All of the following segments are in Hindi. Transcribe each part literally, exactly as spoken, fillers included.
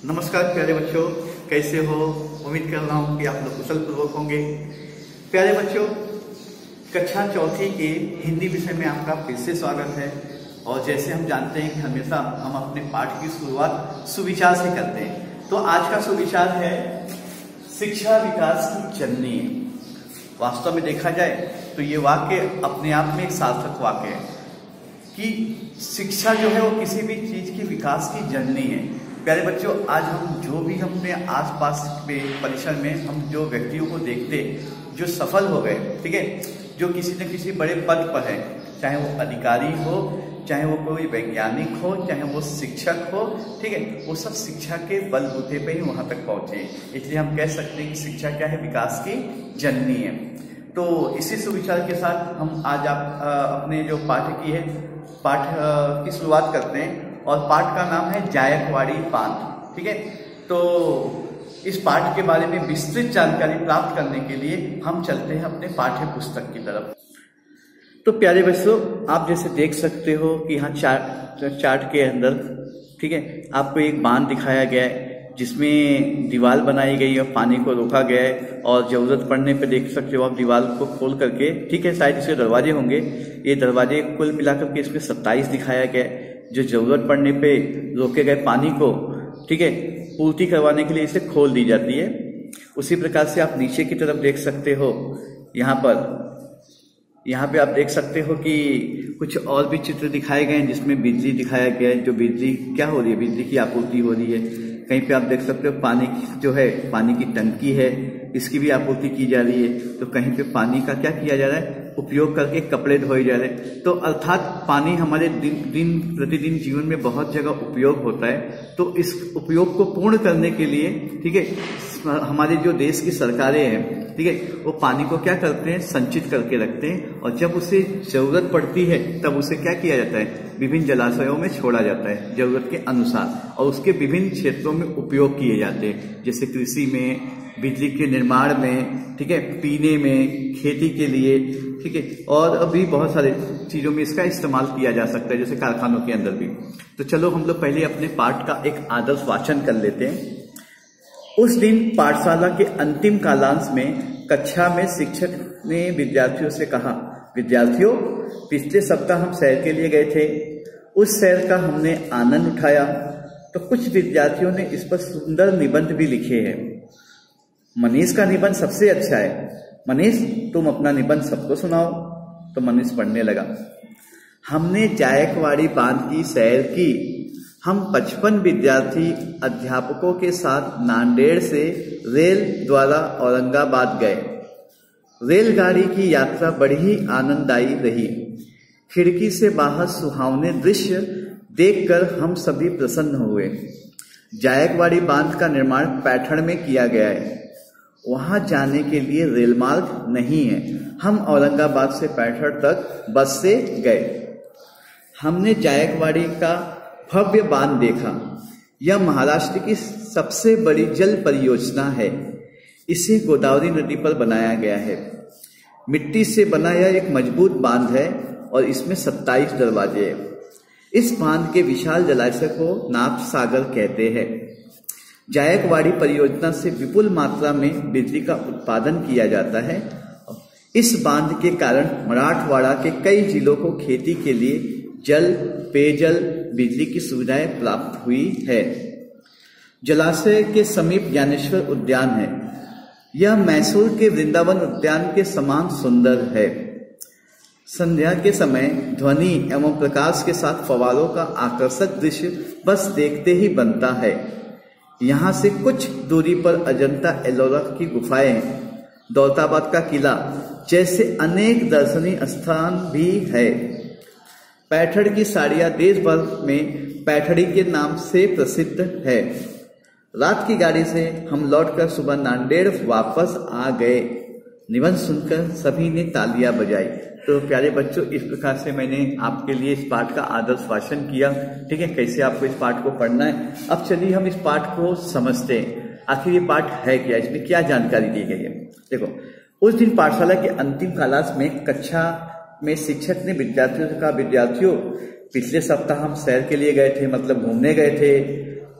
नमस्कार प्यारे बच्चों, कैसे हो? उम्मीद कर रहा हूँ कि आप लोग कुशल पूर्वक होंगे। प्यारे बच्चों, कक्षा चौथी के हिंदी विषय में आपका फिर से स्वागत है। और जैसे हम जानते हैं कि हमेशा हम अपने पाठ की शुरुआत सुविचार से करते हैं, तो आज का सुविचार है शिक्षा विकास की जननी। वास्तव में देखा जाए तो ये वाक्य अपने आप में एक सार्थक वाक्य है कि शिक्षा जो है वो किसी भी चीज की विकास की जननी है। प्यारे बच्चों, आज हम जो भी अपने आसपास के परिसर में हम जो व्यक्तियों को देखते जो सफल हो गए, ठीक है, जो किसी न किसी बड़े पद पर है, चाहे वो अधिकारी हो, चाहे वो कोई वैज्ञानिक हो, चाहे वो शिक्षक हो, ठीक है, वो सब शिक्षा के बलबूते पे ही वहां तक पहुंचे। इसलिए हम कह सकते हैं कि शिक्षा क्या है? विकास की जननी है। तो इसी सुविचार के साथ हम आज आप अपने जो पाठ की है पाठ की शुरुआत करते हैं। और पाठ का नाम है जायकवाड़ी बांध, ठीक है। तो इस पाठ के बारे में विस्तृत जानकारी प्राप्त करने के लिए हम चलते हैं अपने पाठ्य पुस्तक की तरफ। तो प्यारे बच्चों, आप जैसे देख सकते हो कि यहाँ चार्ट चार्ट के अंदर, ठीक है, आपको एक बांध दिखाया गया है जिसमें दीवार बनाई गई और पानी को रोका गया है। और जरूरत पड़ने पे देख सकते हो आप दीवार को खोल करके, ठीक है, शायद इसके दरवाजे होंगे। ये दरवाजे कुल मिलाकर के इसमें सत्ताईस दिखाया गया है, जो जरूरत पड़ने पे रोके गए पानी को, ठीक है, पूर्ति करवाने के लिए इसे खोल दी जाती है। उसी प्रकार से आप नीचे की तरफ देख सकते हो, यहाँ पर यहाँ पे आप देख सकते हो कि कुछ और भी चित्र दिखाए गए हैं जिसमें बिजली दिखाया गया है। जो बिजली क्या हो रही है, बिजली की आपूर्ति हो रही है। कहीं पे आप देख सकते हो पानी जो है, पानी की टंकी है, इसकी भी आपूर्ति की जा रही है। तो कहीं पे पानी का क्या किया जा रहा है? उपयोग करके कपड़े धोए जा रहे हैं। तो अर्थात पानी हमारे दिन दिन प्रतिदिन जीवन में बहुत जगह उपयोग होता है। तो इस उपयोग को पूर्ण करने के लिए, ठीक है, हमारे जो देश की सरकारें हैं, ठीक है, वो पानी को क्या करते हैं? संचित करके रखते हैं। और जब उसे जरूरत पड़ती है तब उसे क्या किया जाता है? विभिन्न जलाशयों में छोड़ा जाता है जरूरत के अनुसार। और उसके विभिन्न क्षेत्रों में उपयोग किए जाते हैं, जैसे कृषि में, बिजली के निर्माण में, ठीक है, पीने में, खेती के लिए, ठीक है, और अभी बहुत सारे चीजों में इसका इस्तेमाल किया जा सकता है, जैसे कारखानों के अंदर भी। तो चलो हम लोग पहले अपने पाठ का एक आदर्श वाचन कर लेते हैं। उस दिन पाठशाला के अंतिम कालांश में कक्षा में शिक्षक ने विद्यार्थियों से कहा, विद्यार्थियों, पिछले सप्ताह हम सैर के लिए गए थे। उस सैर का हमने आनंद उठाया। तो कुछ विद्यार्थियों ने इस पर सुंदर निबंध भी लिखे हैं। मनीष का निबंध सबसे अच्छा है। मनीष, तुम अपना निबंध सबको सुनाओ। तो मनीष पढ़ने लगा। हमने जायकवाड़ी बांध की सैर की। हम पचपन विद्यार्थी अध्यापकों के साथ नांदेड़ से रेल द्वारा औरंगाबाद गए। रेलगाड़ी की यात्रा बड़ी ही आनंददायी रही। खिड़की से बाहर सुहावने दृश्य देखकर हम सभी प्रसन्न हुए। जायकवाड़ी बांध का निर्माण पैठण में किया गया है। वहां जाने के लिए रेलमार्ग नहीं है। हम औरंगाबाद से पैठण तक बस से गए। हमने जायकवाड़ी का भव्य बांध देखा। यह महाराष्ट्र की सबसे बड़ी जल परियोजना है। इसे गोदावरी नदी पर बनाया गया है। मिट्टी से बना यह एक मजबूत बांध है और इसमें सत्ताईस दरवाजे हैं। इस बांध के विशाल जलाशय को नाथ सागर कहते हैं। जायकवाड़ी परियोजना से विपुल मात्रा में बिजली का उत्पादन किया जाता है। इस बांध के कारण मराठवाड़ा के कई जिलों को खेती के लिए जल, पेयजल, बिजली की सुविधाएं प्राप्त हुई है। जलाशय के समीप ज्ञानेश्वर उद्यान है। यह मैसूर के वृंदावन उद्यान के समान सुंदर है। संध्या के समय ध्वनि एवं प्रकाश के साथ फव्वारों का आकर्षक दृश्य बस देखते ही बनता है। यहाँ से कुछ दूरी पर अजंता एलोरा की गुफाएं, दौलताबाद का किला जैसे अनेक दर्शनीय स्थान भी है। पैठण की साड़ियाँ देश भर में पैठणी के नाम से प्रसिद्ध है। रात की गाड़ी से हम लौटकर सुबह नांदेड़ वापस आ गए। निबंध सुनकर सभी ने तालियां बजाई। तो प्यारे बच्चों, इस प्रकार से मैंने आपके लिए इस पाठ का आदर्श वाचन किया, ठीक है, कैसे आपको इस पाठ को पढ़ना है। अब चलिए हम इस पाठ को समझते हैं। आखिर ये पाठ है क्या, इसमें क्या जानकारी दी गई है। देखो, उस दिन पाठशाला के अंतिम कालांश में कक्षा में शिक्षक ने विद्यार्थियों से कहा, विद्यार्थियों, पिछले सप्ताह हम सैर के लिए गए थे, मतलब घूमने गए थे।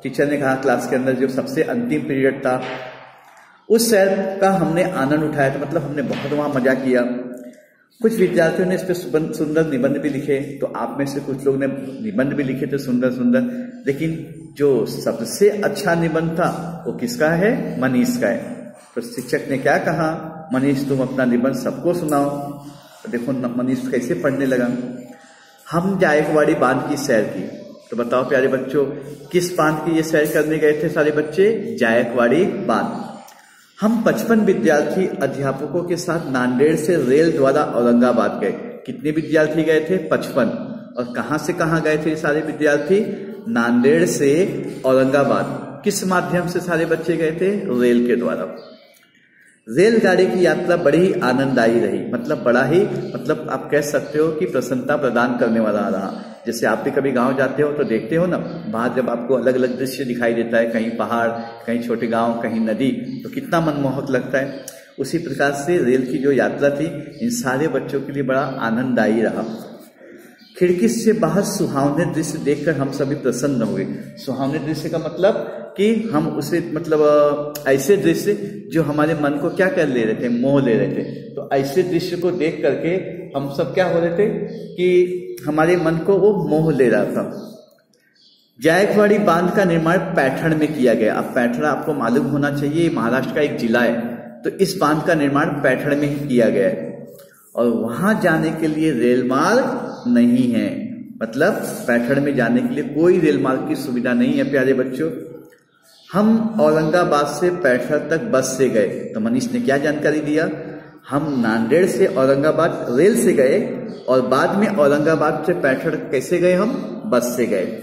टीचर ने कहा क्लास के अंदर जो सबसे अंतिम पीरियड था उस सैर का हमने आनंद उठाया था, मतलब हमने बहुत वहां मजा किया। कुछ विद्यार्थियों ने इस पर सुंदर निबंध भी लिखे, तो आप में से कुछ लोग ने निबंध भी लिखे थे सुंदर सुंदर, लेकिन जो सबसे अच्छा निबंध था वो किसका है? मनीष का है। तो शिक्षक ने क्या कहा, मनीष तुम अपना निबंध सबको सुनाओ। तो देखो मनीष कैसे पढ़ने लगा। हम जायकवाड़ी बांध की सैर की। तो बताओ प्यारे बच्चों, किस बांध की ये सैर करने गए थे सारे बच्चे? जायकवाड़ी बांध। हम पचपन विद्यार्थी अध्यापकों के साथ नांदेड़ से रेल द्वारा औरंगाबाद गए। कितने विद्यार्थी गए थे? पचपन। और कहां से कहां गए थे सारे विद्यार्थी? नांदेड़ से औरंगाबाद। किस माध्यम से सारे बच्चे गए थे? रेल के द्वारा। रेलगाड़ी की यात्रा बड़ी ही आनंददायी रही, मतलब बड़ा ही मतलब आप कह सकते हो कि प्रसन्नता प्रदान करने वाला रहा। जैसे आप भी कभी गांव जाते हो तो देखते हो ना, बाहर जब आपको अलग अलग दृश्य दिखाई देता है, कहीं पहाड़, कहीं छोटे गांव, कहीं नदी, तो कितना मनमोहक लगता है। उसी प्रकार से रेल की जो यात्रा थी इन सारे बच्चों के लिए बड़ा आनंददायी रहा। खिड़की से बाहर सुहावने दृश्य देखकर हम सभी प्रसन्न हुए। सुहावने दृश्य का मतलब कि हम उसे मतलब ऐसे दृश्य जो हमारे मन को क्या कर ले रहे थे? मोह ले रहे थे। तो ऐसे दृश्य को देख करके हम सब क्या हो रहे थे कि हमारे मन को वो मोह ले रहा था। जायकवाड़ी बांध का निर्माण पैठण में किया गया। अब पैठण आपको मालूम होना चाहिए महाराष्ट्र का एक जिला है, तो इस बांध का निर्माण पैठण में ही किया गया है। और वहां जाने के लिए रेल मार्ग नहीं है, मतलब पैठण में जाने के लिए कोई रेल मार्ग की सुविधा नहीं है प्यारे बच्चों। हम औरंगाबाद से पैठण तक बस से गए। तो मनीष ने क्या जानकारी दिया? हम नांदेड़ से औरंगाबाद रेल से गए और बाद में औरंगाबाद से पैठण कैसे गए? हम बस से गए।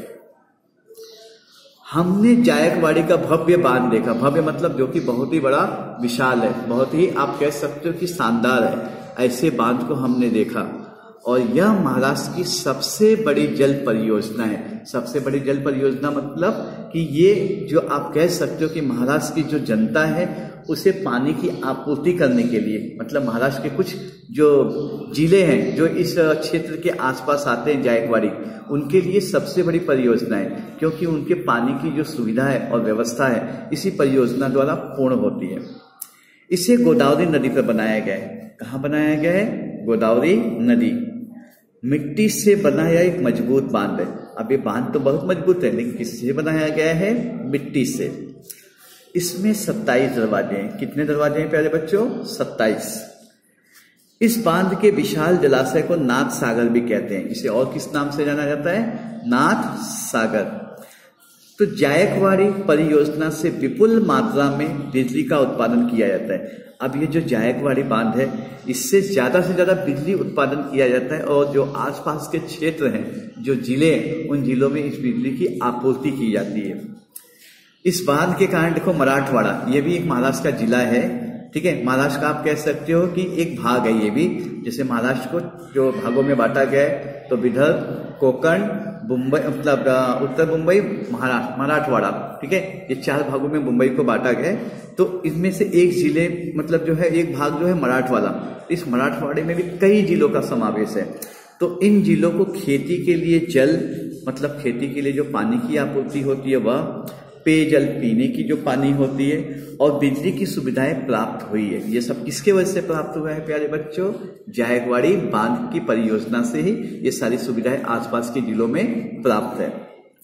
हमने जायकवाड़ी का भव्य बांध देखा। भव्य मतलब जो कि बहुत ही बड़ा विशाल है, बहुत ही आप कह सकते हो कि शानदार है। ऐसे बांध को हमने देखा और यह महाराष्ट्र की सबसे बड़ी जल परियोजना है। सबसे बड़ी जल परियोजना मतलब कि ये जो आप कह सकते हो कि महाराष्ट्र की जो जनता है उसे पानी की आपूर्ति करने के लिए, मतलब महाराष्ट्र के कुछ जो जिले हैं जो इस क्षेत्र के आसपास आते हैं जायकवाड़ी, उनके लिए सबसे बड़ी परियोजना है, क्योंकि उनके पानी की जो सुविधा है और व्यवस्था है इसी परियोजना द्वारा पूर्ण होती है। इसे गोदावरी नदी पर बनाया गया है। कहाँ बनाया गया है? गोदावरी नदी। मिट्टी से बनाया एक मजबूत बांध है। अब ये बांध तो बहुत मजबूत है, लेकिन किससे बनाया गया है? मिट्टी से। इसमें सत्ताईस दरवाजे हैं। कितने दरवाजे हैं प्यारे बच्चों? सत्ताईस। इस बांध के विशाल जलाशय को नाथ सागर भी कहते हैं। इसे और किस नाम से जाना जाता है? नाथ सागर। तो जायकवाड़ी परियोजना से विपुल मात्रा में बिजली का उत्पादन किया जाता है। अब ये जो जायकवाड़ी बांध है इससे ज्यादा से ज्यादा बिजली उत्पादन किया जाता है और जो आसपास के क्षेत्र हैं, जो जिले हैं, उन जिलों में इस बिजली की आपूर्ति की जाती है। इस बांध के कारण देखो मराठवाड़ा, ये भी एक महाराष्ट्र का जिला है, ठीक है। महाराष्ट्र का आप कह सकते हो कि एक भाग है ये भी। जैसे महाराष्ट्र को जो भागों में बांटा गया है, तो विदर्भ, कोंकण, मुंबई, मतलब उत्तर मुंबई, महाराष्ट्र, मराठवाड़ा, ठीक है, ये चार भागों में मुंबई को बांटा गया है। तो इसमें से एक जिले मतलब जो है एक भाग जो है मराठवाड़ा, इस मराठवाड़े में भी कई जिलों का समावेश है। तो इन जिलों को खेती के लिए जल, मतलब खेती के लिए जो पानी की आपूर्ति होती है वह, पेयजल पीने की जो पानी होती है, और बिजली की सुविधाएं प्राप्त हुई है। ये सब किसके वजह से प्राप्त हुआ है प्यारे बच्चों? जायकवाड़ी बांध की परियोजना से ही ये सारी सुविधाएं आसपास के जिलों में प्राप्त है।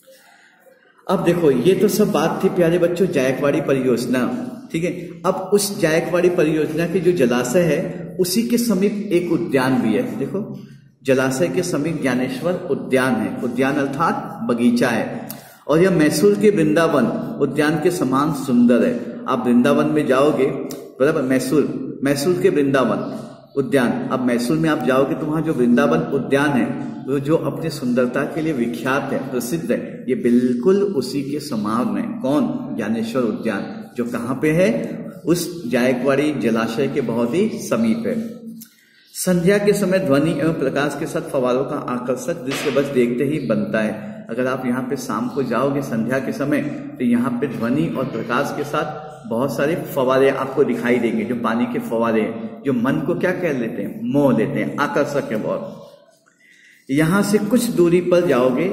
अब देखो ये तो सब बात थी प्यारे बच्चों जायकवाड़ी परियोजना, ठीक है। अब उस जायकवाड़ी परियोजना के जो जलाशय है उसी के समीप एक उद्यान भी है। देखो जलाशय के समीप ज्ञानेश्वर उद्यान है। उद्यान अर्थात बगीचा है, और यह मैसूर के वृंदावन उद्यान के समान सुंदर है। आप वृंदावन में जाओगे, बराबर, मैसूर मैसूर के वृंदावन उद्यान, अब मैसूर में आप जाओगे तो वहां जो वृंदावन उद्यान है वो जो अपनी सुंदरता के लिए विख्यात है, प्रसिद्ध है, ये बिल्कुल उसी के समान है। कौन? ज्ञानेश्वर उद्यान, जो कहाँ पे है? उस जायकवाड़ी जलाशय के बहुत ही समीप है। संध्या के समय ध्वनि एवं प्रकाश के साथ फव्वारों का आकर्षक दृश्य बस देखते ही बनता है। अगर आप यहाँ पे शाम को जाओगे संध्या के समय, तो यहाँ पे ध्वनि और प्रकाश के साथ बहुत सारे फव्वारे आपको दिखाई देंगे, जो पानी के फव्वारे हैं, जो मन को क्या कह लेते हैं? मोह लेते हैं, आकर्षक है बहुत। यहाँ से कुछ दूरी पर जाओगे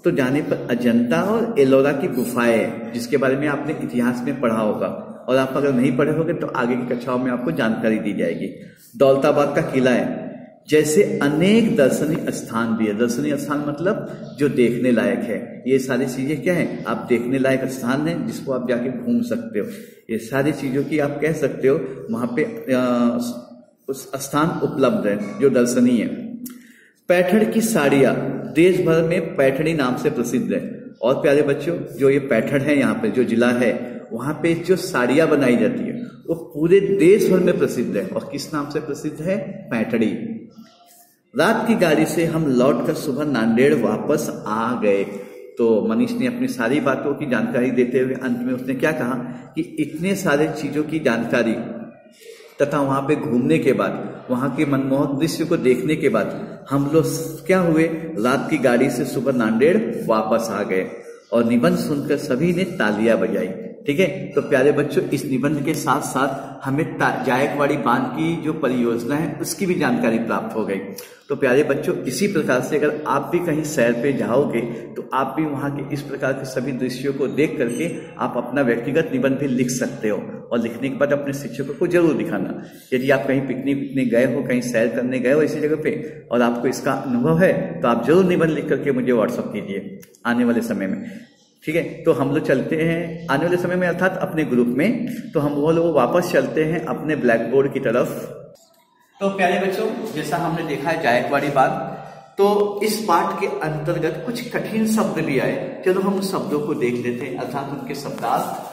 तो जाने पर अजंता और एलोरा की गुफाएं, जिसके बारे में आपने इतिहास में पढ़ा होगा, और आप अगर नहीं पढ़े होंगे तो आगे की कक्षाओं में आपको जानकारी दी जाएगी। दौलताबाद का किला है, जैसे अनेक दर्शनीय स्थान भी है। दर्शनीय स्थान मतलब जो देखने लायक है। ये सारी चीजें क्या है, आप देखने लायक स्थान है जिसको आप जाके घूम सकते हो। ये सारी चीजों की आप कह सकते हो वहां पे आ, उस स्थान उपलब्ध है जो दर्शनीय है। पैठण की साड़ियां देश भर में पैठणी नाम से प्रसिद्ध है। और प्यारे बच्चों, जो ये पैठण है, यहाँ पे जो जिला है, वहां पे जो साड़ियां बनाई जाती है वो पूरे देश भर में प्रसिद्ध है। और किस नाम से प्रसिद्ध है? पैठणी। रात की गाड़ी से हम लौटकर सुबह नांदेड़ वापस आ गए। तो मनीष ने अपनी सारी बातों की जानकारी देते हुए अंत में उसने क्या कहा कि इतने सारे चीजों की जानकारी तथा वहां पे घूमने के बाद, वहां के मनमोहक दृश्य को देखने के बाद हम लोग क्या हुए, रात की गाड़ी से सुबह नांदेड़ वापस आ गए। और निबंध सुनकर सभी ने तालियां बजाई। ठीक है, तो प्यारे बच्चों, इस निबंध के साथ साथ हमें जायकवाड़ी बांध की जो परियोजना है उसकी भी जानकारी प्राप्त हो गई। तो प्यारे बच्चों, इसी प्रकार से अगर आप भी कहीं सैर पे जाओगे तो आप भी वहां के इस प्रकार के सभी दृश्यों को देख करके आप अपना व्यक्तिगत निबंध भी लिख सकते हो। और लिखने के बाद अपने शिक्षकों को जरूर दिखाना। यदि आप कहीं पिकनिक पिकनिक गए हो, कहीं सैर करने गए हो ऐसी जगह पे, और आपको इसका अनुभव है, तो आप जरूर निबंध लिख करके मुझे व्हाट्सअप कीजिए आने वाले समय में। ठीक है, तो हम लोग चलते हैं आने वाले समय में, अर्थात अपने ग्रुप में। तो हम वो लोग वापस चलते हैं अपने ब्लैक बोर्ड की तरफ। तो प्यारे बच्चों, जैसा हमने देखा है जायकवाड़ी बांध, तो इस पाठ के अंतर्गत कुछ कठिन शब्द भी आए। चलो हम उन शब्दों को देख लेते हैं, अर्थात उनके शब्दार्थ।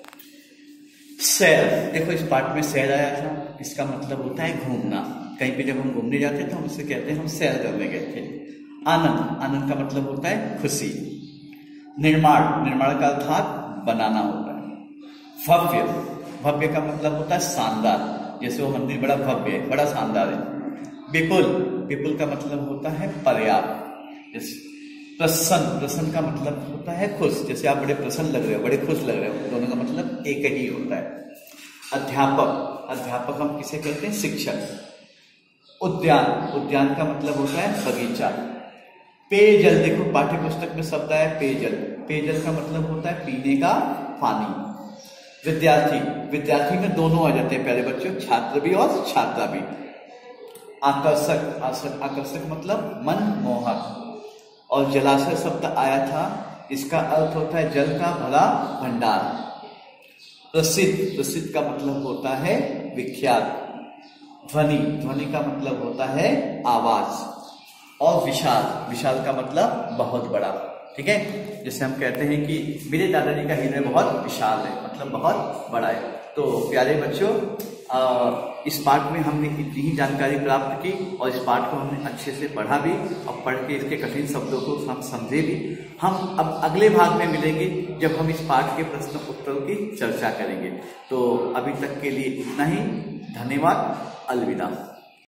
सैर, देखो इस पाठ में सैर आया था, इसका मतलब होता है घूमना। कहीं पे जब हम घूमने जाते हैं तो हम उससे कहते हैं हम सैर करने गए थे। आनंद, आनंद का मतलब होता है खुशी। निर्माण, निर्माण का अर्थात बनाना होता है। भव्य, भव्य का मतलब होता है शानदार, जैसे वो मंदिर बड़ा भव्य है, बड़ा शानदार है। विपुल, विपुल का मतलब होता है पर्याप्त। जैसे प्रसन्न, प्रसन्न का मतलब होता है खुश, जैसे आप बड़े प्रसन्न लग रहे हो, बड़े खुश लग रहे हो, दोनों का मतलब एक ही होता है। अध्यापक, अध्यापक हम किसे कहते हैं? शिक्षक। उद्यान, उद्यान का मतलब होता है बगीचा। पेयजल, देखो पाठ्य पुस्तक में शब्द आया पेयजल, पेयजल का मतलब होता है पीने का पानी। विद्यार्थी, विद्यार्थी में दोनों आ जाते हैं प्यारे बच्चों, छात्र भी और छात्रा भी। आकर्षक, आकर्षक मतलब मनमोहक। और जलाशय शब्द आया था, इसका अर्थ होता है जल का भरा भंडार। प्रसिद्ध, प्रसिद्ध का मतलब होता है विख्यात। ध्वनि, ध्वनि का मतलब होता है आवाज। और विशाल, विशाल का मतलब बहुत बड़ा। ठीक है, जैसे हम कहते हैं कि मेरे दादाजी का हृदय बहुत विशाल है, मतलब बहुत बड़ा है। तो प्यारे बच्चों, इस पाठ में हमने इतनी ही जानकारी प्राप्त की और इस पाठ को हमने अच्छे से पढ़ा भी और पढ़ के इसके कठिन शब्दों को हम समझे भी। हम अब अगले भाग में मिलेंगे जब हम इस पाठ के प्रश्न उत्तरों की चर्चा करेंगे। तो अभी तक के लिए इतना ही। धन्यवाद, अलविदा।